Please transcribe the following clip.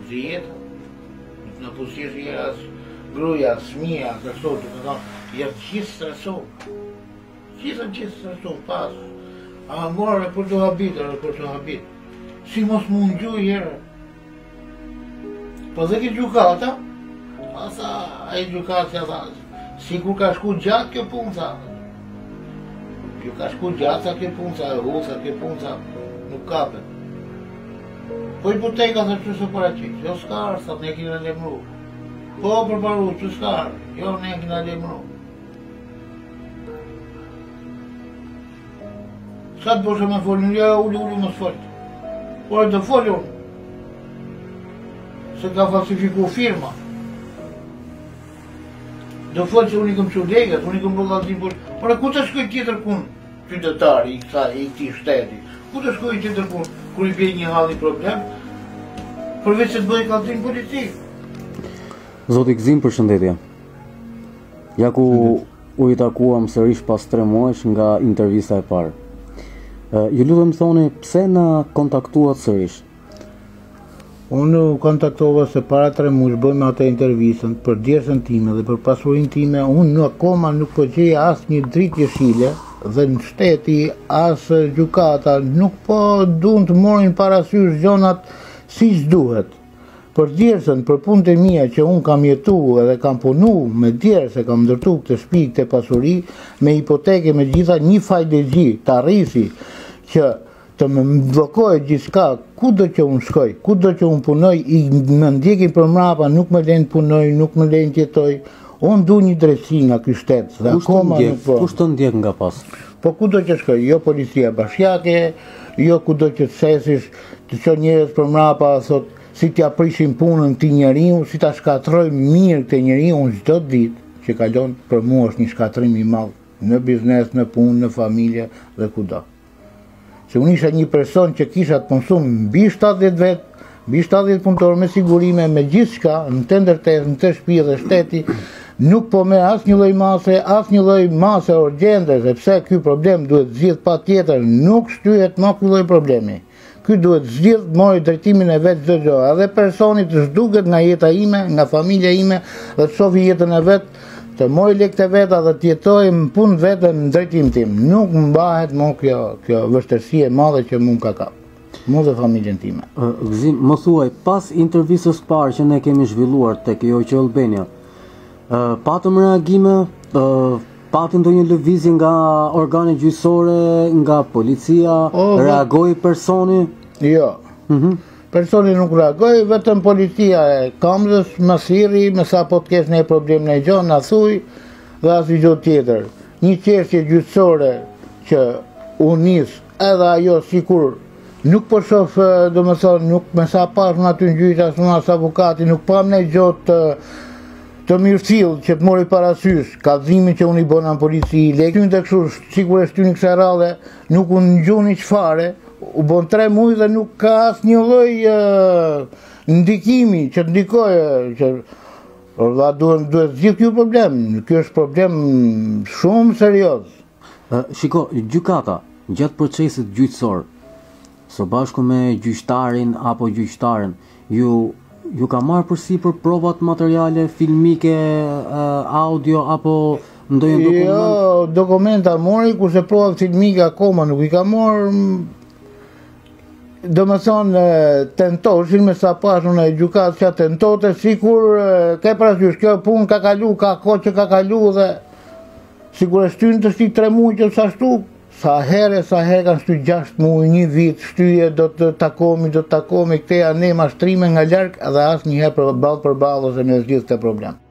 zi jetë. Në pushtesh jera gruaja, fëmia, këto, janë gjithë stresuar. Gjithë stresuar pas. A morë për të habit. Si mos mund gjuj herë. Po dhe ki gjukata, asa a i gjukat se tha, si kur ka shku gjatë kjo punë, tha. Kjo ka shku gjatë sa kjo punë, sa e husa kjo punë, sa nuk kapet. Po hipoteka sa që se paraqit, jo s'karë, sa ne kina lemru. Po përparu, që s'karë, jo ne kina lemru. Sa të bëshë me folin, ja uli më s'folt. Por e të folin, se ka falsifiku firma. Do folë se unë i këm që legat, unë i këm bëllazin për... Por e ku të shkoj tjetër kun qytetari i këti shteti? Ku të shkoj tjetër kun, kur i bje një halli problem? Përveç se të bëjë kallëzim politik. Zoti Gzim, përshëndetje. Ja ku u i takuam sërish pas 3 muajsh nga intervista e parë. Ju lutem thoni pse na kontaktuat sërish? Unë kontaktova se para 3 muaj bëjmë atë intervistën për djersën time dhe për pasurinë time. Unë akoma nuk po gjej asnjë dritë jeshile dhe në shteti as gjykata nuk po duan të morin parasysh gjonat siç duhet. Për djersën, për punët e mia që unë kam jetu edhe kam punu me djersë, kam ndërtu këtë shtëpi, këtë pasuri, me hipoteke, me gjitha një fajlegji të arrisi që të më blokoj gjithçka, kudo që unë shkoj, kudo që unë punoj, më ndjekin për mrapa, nuk më lejnë punoj, nuk më lejnë tjetoj. Unë du një drejtësi nga ky shtet. Kush të ndjek nga pas? Po kudo që shkoj, jo policia bashkiake, jo kudo që të sesish, të çon njerëz për mrapa, thot si t'ja prishin punën këtij njeriu, si ta shkatroj mirë këtë njeriu çdo ditë që kalon, për mua është një shkatrim i madh në biznes, në punë, në familje dhe kudo. Se unë isha një person që kisha të konsum mbi 70 vetë, mbi 70 punëtorë me sigurime, me gjithçka, në të ndërtesë, në të shtëpi dhe shteti, nuk po me asnjë lloj mase urgjente, sepse ky problem duhet zgjidh patjetër, nuk shtyhet më ky lloj problemi. Ky duhet zgjidh, mori drejtimin e vet çdo gjë, edhe personi të zhduket nga jeta ime, nga familja ime dhe të shohë jetën e vet, të mori lekët e veta dhe të jetoj në punë vetë në drejtim tim. Nuk mbahet më kjo vështirësi e madhe që më ka kap. Mu dhe familjen time. Gzim, më thuaj, pas intervistës parë që ne kemi zhvilluar tek Jo Albania, patëm reagime, patëm ndonjë lëvizje nga organet gjyqësore, nga policia, reagoi personi? Jo. Personi nuk reagoi, vetëm policia e Kamzës më thirri, me sa po të kesh një problem në gjë, na thuj dhe asnjë gjë tjetër. Një çështje gjyqësore që u nis edhe ajo sikur nuk po shoh, domethënë nuk me sa pas në aty gjyq as unë as avukati nuk pam ne gjë të mirëfill që të mori parasysh kallëzimin që unë i bëna në polici, lekën të kështu sikur e shtyni kësaj rradhe, nuk u ngjuni çfarë. U bon 3 muaj dhe nuk ka asnjë lloj ndikimi që të ndikojë që duhet zgjidh ky problem. Ky është problem shumë serioz. Shiko, gjykata gjatë procesit gjyqësor, së bashku me gjyqtarin apo gjyqtaren, ju ka marrë përsipër provat materiale filmike, audio apo ndonjë dokument? Jo, dokumenta mori, kurse provat filmike akoma nuk i ka marrë. Do më thonë, tentoshin me sa pas unë e gjukat që tentote, sikur ke parasysh, kjo punë ka kalu, ka kohë që ka kalu dhe sikur e shtynë të shty 3 muaj që sa shtu, sa herë kanë shty 6 muaj, 1 vit, shtyje, do të takomi, këteja ne mashtrime nga larg dhe asnjëherë përballë ose me zgjidh këtë problem.